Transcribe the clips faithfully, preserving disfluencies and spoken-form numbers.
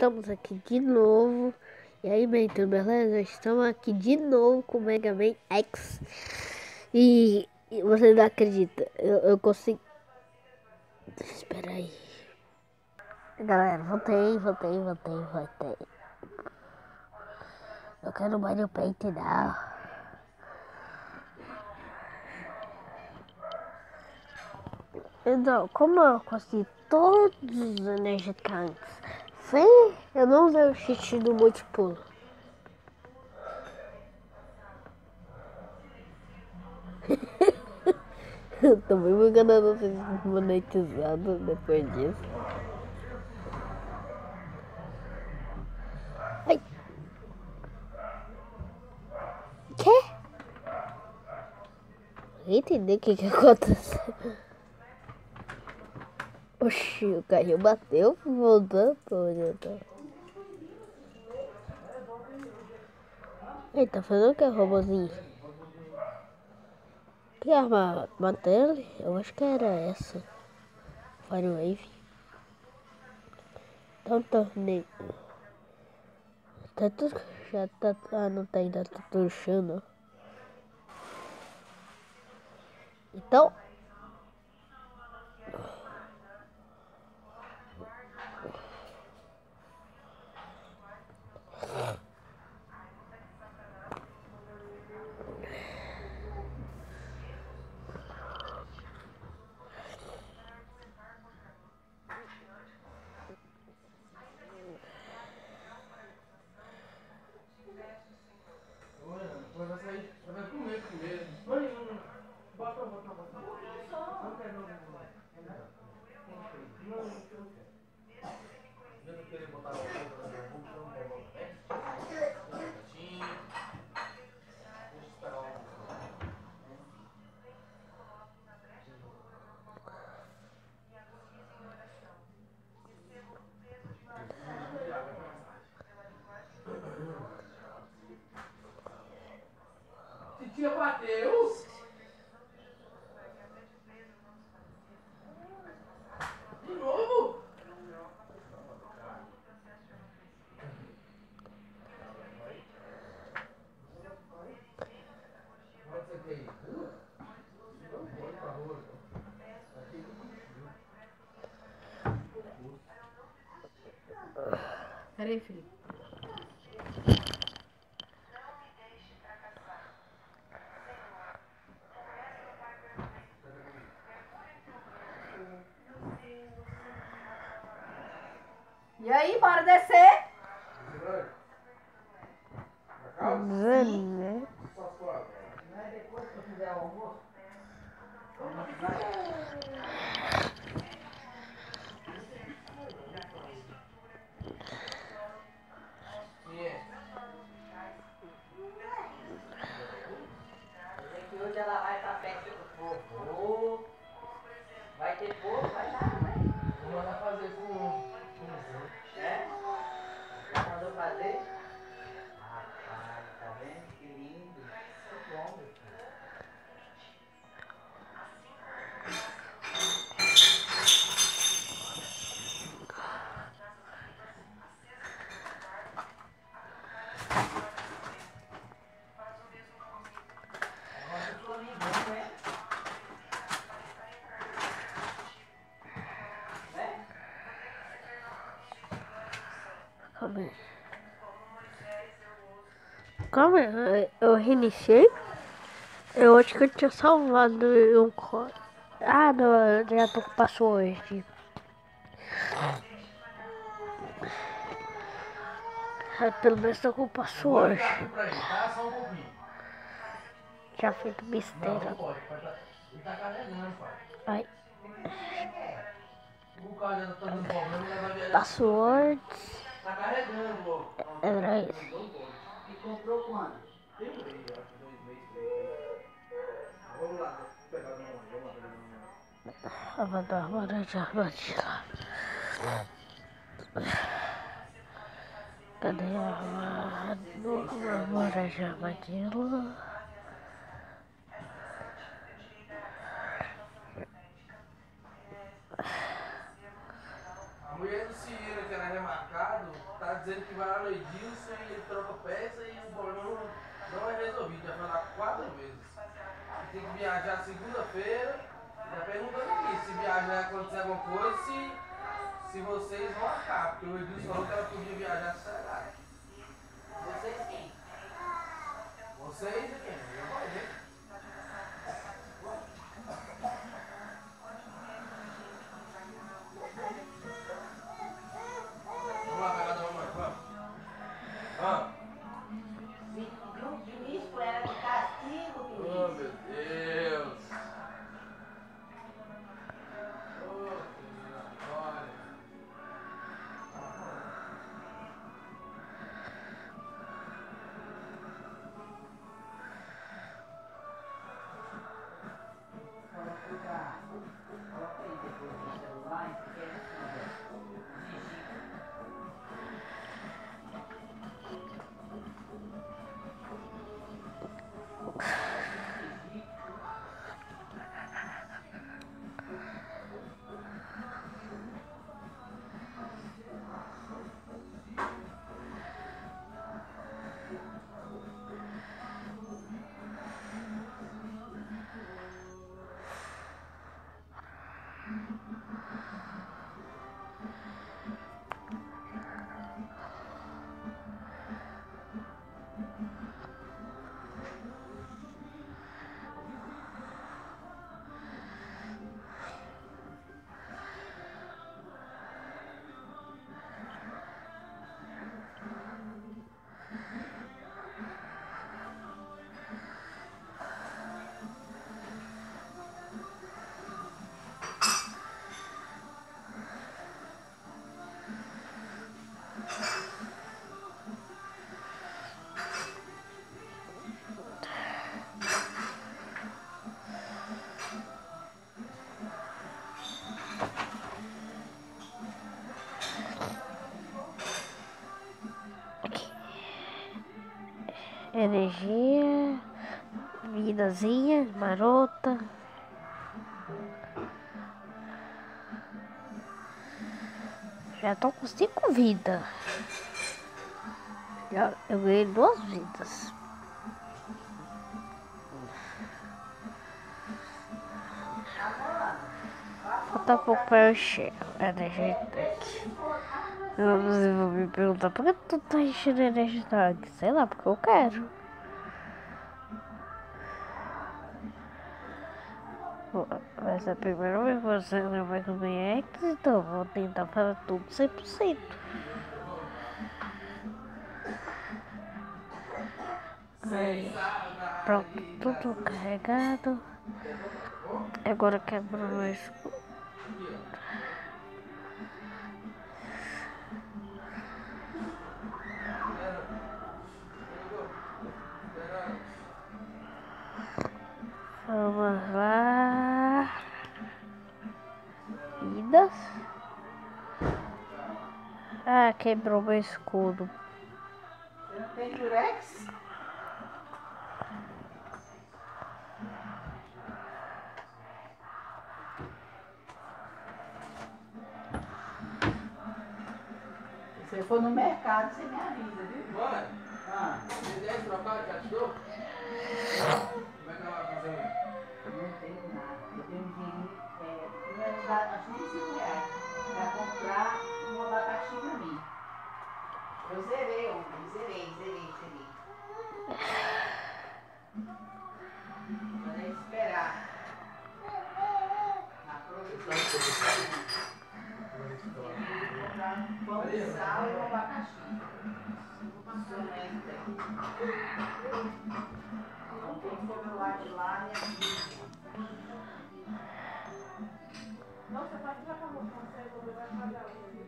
estamos aqui de novo. E aí, Mentor, beleza? Estamos aqui de novo com o Mega Man X. E, e você não acredita, eu, eu consegui... Espera aí. Galera, voltei, voltei, voltei, voltei. Eu quero mais no peito, não. Então, como eu consegui todos os energicantes sem eu não usei o cheat do multipulo. Eu tô me enganando vocês monetizados depois disso. Ai. Quê? Eu entendi o que que aconteceu. Oxi, o carrinho bateu, voltando pra onde eu tô. Ei, tá fazendo o que, robozinho? Que arma mata ele? Eu acho que era essa. Firewave. Então tornei. Tanto já tá. Ah, não tá ainda, tá torchando. Então. Vai sair, vai comer primeiro. Não, não, não. Bota, bota, bota. Não quero, não. Não, não quero. Eu não quero botar o coisa na minha boca, não quero botar. É? Deixa eu esperar o almoço. Titia bateu! De novo? Pode ser que aí. Não pode pra rua. Peraí, filho. E aí, bora descer? Né? Não é depois que eu fizer o almoço? É que hoje ela vai estar perto do povo. Vai ter povo, vai dar, né? Vou mandar fazer com. É? Já mandou fazer? Rapaz, tá vendo? Que lindo. Que bom, meu filho. Agora eu tô ligando, né? Né? Calma aí. Calma aí, eu reiniciei. Eu acho que eu tinha salvado um código. Ah, não, eu já tô com o password. Ah, pelo menos tô com o password. Pra ele, tá? Só um pouquinho. Já feito Não, besteira. não pode. Pai tá- Ele tá carregando, pai. Ai, O cara já tá dando problema, ele vai viajar. passwords. Tá carregando, ó. Era isso. E comprou quando? Tem um mês, eu acho, dois meses, três meses. Vamos lá, pegar no nome, vamos lá pegar no nome. Avador, laranja, armadilha. Cadê a armadilha? Laranja, armadilha. A mulher do Ciro que era remarcado, tá dizendo que vai lá no Edilson e ele troca peça e o problema não, não é resolvido. Já foi lá quatro vezes. E tem que viajar segunda-feira. Já perguntando aqui se viajar acontecer alguma coisa, se, se vocês vão arcar. Porque o Edilson falou que ela podia viajar sossegada. Vocês quem? Vocês e quem? Eu vou ver. Vamos lá pegar da mamãe, vamos. Vamos. O Vinícius era de castigo, Oh, Vinícius. meu Deus. Oh, Senhor, olha. Coloca, coloca aí depois no celular, porque é Energia, vidazinha, marota. Já tô com cinco vidas. Já, eu ganhei duas vidas. Falta pouco pra eu encher a energia tanque. Você vai me perguntar por que tu tá enchendo a energia tanque? Sei lá, porque eu quero. Mas a primeira vez que você não vai comer X, então eu vou tentar fazer tudo cem por cento. Aí, pronto, tudo carregado. Agora quebrou meu escudo. Vamos lá. Vidas. Ah, quebrou meu escudo. Você não tem Durex? Se você for no mercado, você me avisa, viu? Mãe, Ah, tem dez trocados, já te dou? Como é que ela vai fazer hoje? eu não tenho nada. Eu tenho um dinheiro, é, eu ia usar acho que cinco reais para comprar um abacaxi pra mim. Eu zerei ontem, zerei, zerei, zerei. Agora é esperar. Na produção. Comprar um pão de sal e um abacaxi. Somente. Então quem for pro lado de lá é aqui. Não, você pode tirar pra mostrar, você vai pagar hoje.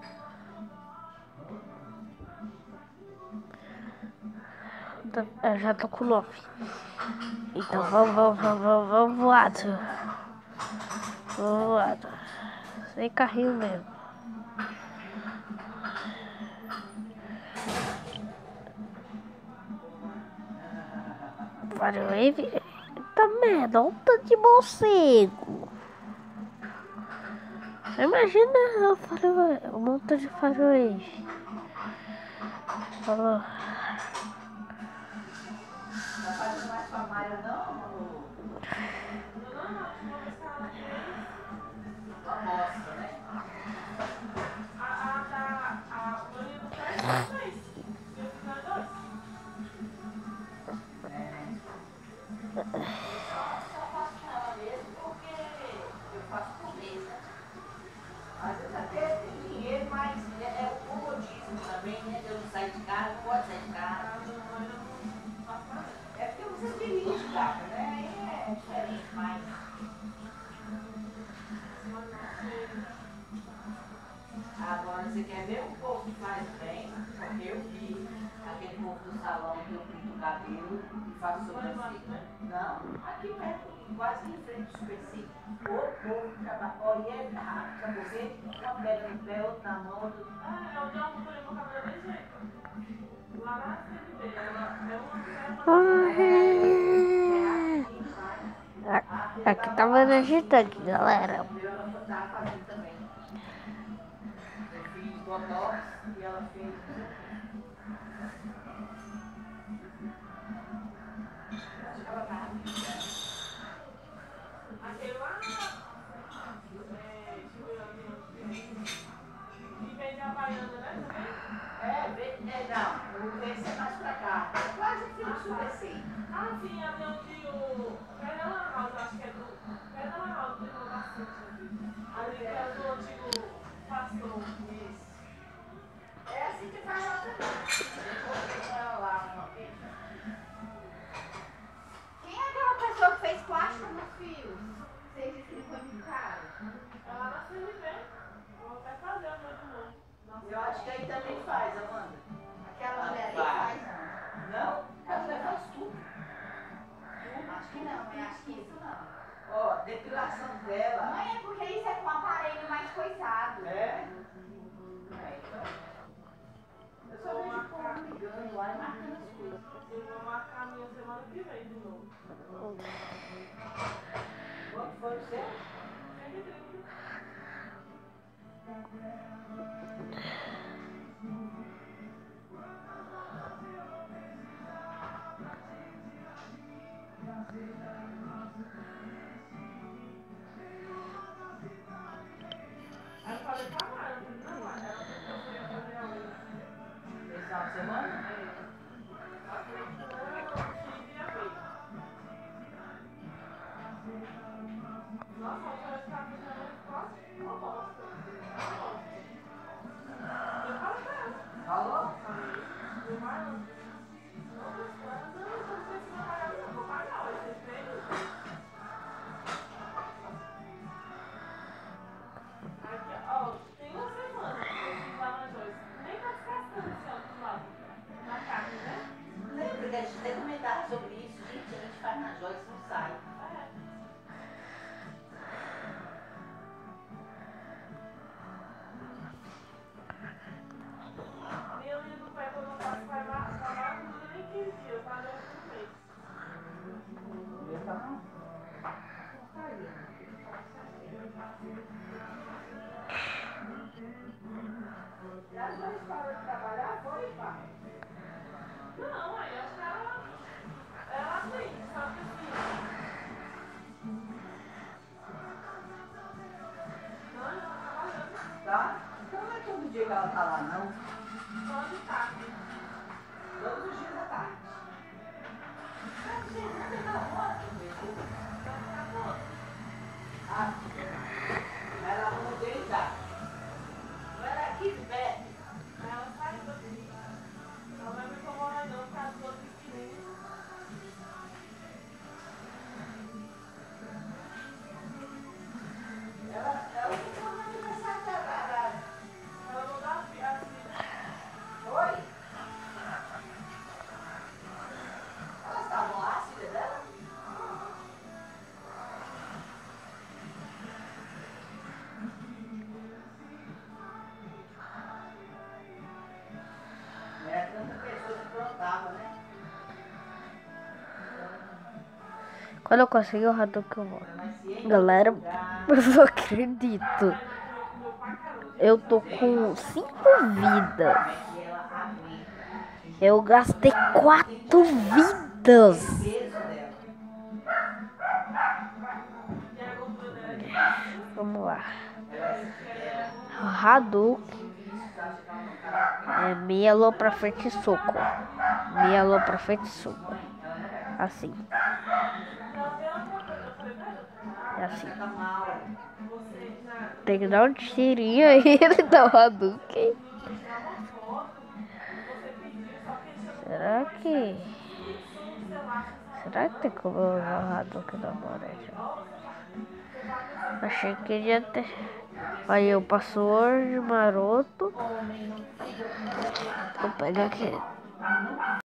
Eu já tô com nove. Então vamos, vamos, vamos, vamos, vamos voado. Vamos voado. Sem carrinho mesmo. Firewave? Eita merda, olha o tanto de morcego. Imagina o Firewave, o monte de Firewave. Falou. Tá fazendo mais com a Mayra, não, Malu? Uma amostra, né? Às vezes até tem dinheiro, mas é, é o comodismo também, né? Eu não saio de casa, não pode sair de casa. É porque você dirige, gata, né? Aí é diferente, mas. Agora você quer ver um povo que faz bem? Porque eu vi aquele povo do salão que eu pinto o cabelo e faço sobrancelha. Não, aqui perto, quase em frente ao Super City. O povo que acaba, olha, é rápido, sabe por quê? Uma pega no pé, outra na mão, outra. Ah, eu já mudei meu cabelo desse jeito. Lá na C N B, ela é uma Ah, aqui tava no agitante, galera. Ela tá fazendo também. Eu fiz botox e ela fez. Acho que ela tá. aquele lá, é, e vende a baiana, né, também? É, vem, é, não, esse é mais pra cá. É quase que no sul assim. Ah, sim, ali onde o... Perto da Lan House, acho que é do... Perto da Lan House, tem uma bastante ali. Ali que é do antigo pastor. Isso. É assim que faz lá também. Eu voltei com ela lá uma vez. Quem é aquela pessoa que fez plástica nos fios? Vocês disse que não foi muito caro? É lá na C N B. Vou até fazer a noite de novo. Nossa, Eu acho que aí também faz, Amanda. Aquela mulher ali Faz. faz, não. Não? A mulher faz tudo. Acho que não, eu acho que isso não. Ó, depilação dela. Mãe, é porque isso é com um aparelho mais coisado. É? É, então. Eu só vejo o povo ligando lá e marcando as coisas. eu vou marcar a minha semana que vem de novo. Quanto foi o seu? cento e trinta. Aí eu falei pra Mara, eu falei, não, Mara, ela falou que eu ia fazer a unha. Esse final de semana? Ela falou que não, eu queria ver. Nossa, a última vez que ela fez a unha, quase uma bosta. Uma bosta. Eu falei pra ela. Falou? Falei, eu, Mara, não, ela não, eu não sei se vai pagar, não vou pagar, vai ser feio. Aqui, ó, tem uma semana que eu fiz lá na Joyce. Nem tá descascando esse ano do lado. Na carne, né? Lembra que a gente até comentava sobre isso? Gente, a gente faz na Joyce e não sai. É. Minha unha do pé, quando eu faço, vai acabar, não dura nem quinze dias, vai dar um mês. Eu tava. Porcaria. E a Joyce parou de trabalhar? Foi, pai? Não, aí eu acho que ela, ela atende, só que assim. Não, ela tá trabalhando, Tá? Então não é todo dia que ela tá lá, não. só de tarde. Todos os dias da tarde. Ah, gente, não tem aquela moto, meu Deus. Vai ficar pronto. Ah, ela mudou de data. Não era aqui de perto. Aí ela saiu daqui. Ela vai me incomodar não, por causa dos outros meninos. Ela, ela ficou no aniversário da Lara. Ela não dá a fi- a fi- Foi? Elas estavam lá, a filha dela? Era tanta pessoa que plantava, né? Quando eu conseguir o Hadouken, eu volto. Mas se ele Galera, lugar, eu não acredito. Eu tô com cinco vidas. como é que ela aguenta. Eu gastei quatro vidas. O peso dela. Vamos lá. Ela é Hadouken. É meia lua pra frente e soco. Meia lua pra frente e soco. Assim. É assim. fica mal. Tem que dar um tirinho aí. Ele dá o Hadouken. Será que... Será que tem como eu usar o Hadouken da Moretti? Achei que ia ter... Aí eu passo hoje, maroto. Vou pegar aqui.